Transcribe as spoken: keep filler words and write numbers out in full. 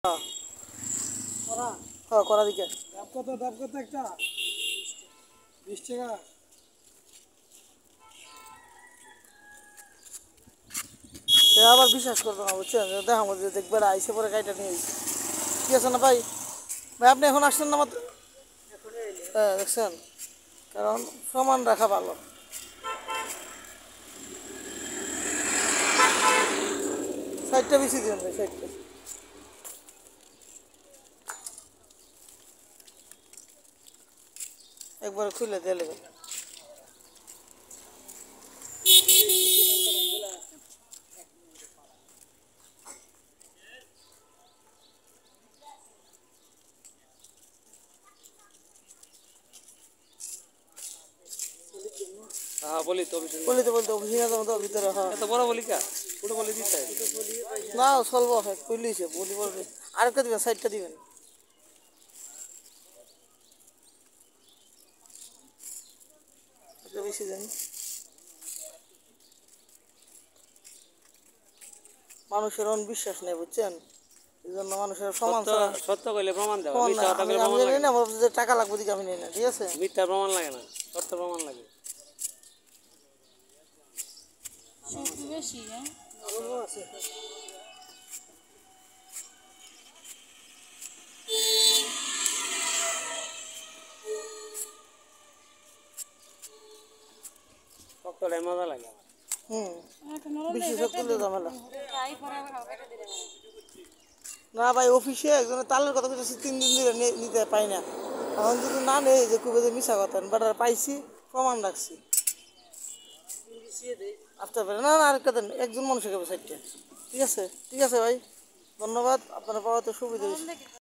হ্যাঁ হ্যাঁ করা দিকে ডাব কত ডাব কত একটা বিশ টাকা। সে আবার বিশ্বাস করতো না বুঝছেন, দেখা মধ্যে দেখবে আইসে পরে গাড়িটা নিয়ে ঠিক আছে না ভাই? ভাই আপনি এখন আসছেন না আমাদের? হ্যাঁ দেখছেন, কারণ সমান রাখা ভালো। সাইডটা বেশি দিন ভাই, সাইডটা একবার খুলে দিয়ে নেবেন। হ্যাঁ বলি তো অফিসে বলি তো বলতে অফিসে না তো ভিতরে, হ্যাঁ এত বড় বলি কা ওটা বলি দিতে না চলবো, হ্যাঁ খুললিছে বলি বলবে। আরেকটা দিবেন, সাইডটা দিবেন। এটা বেশি দিন, মানুষের অন বিশ্বাস নেই বুঝছেন, এই জন্য মানুষের সমান সত্য ছাড়া সত্য কইলে প্রমাণ দেওয়া, সমান না। মিথ্যা কথা আমি কইলে আমি প্রমাণ জানি লাগে না, না। আমার যে টাকা লাগবে দিকে আমি নেই না, ঠিক আছে? মিথ্যা প্রমাণ লাগে না, সত্য প্রমাণ লাগে। একটু বেশি হ্যাঁ সত্যটাই মজা লাগে আমার। হুম, একটা নরম বেশি নেই শক্ত হলে ঝামেলা। তাই পরে আবার খাও কেটে দিলে না ভাই, অফিসে একজনের তালের কথা বলতেছি, তিন দিন ধরে নে- নিতে পাই না। এখন যদি না নেই যে খুবই যে মিশা কথা, বাট আর পাইছি, প্রমাণ রাখছি। আসতে পারে না, না আরেকটা দেন, একজন মানুষের সাইডটা। ঠিক আছে, ঠিক আছে ভাই, ধন্যবাদ, আপনারা পাওয়াতে সুবিধা হয়েছে। নরম দেখে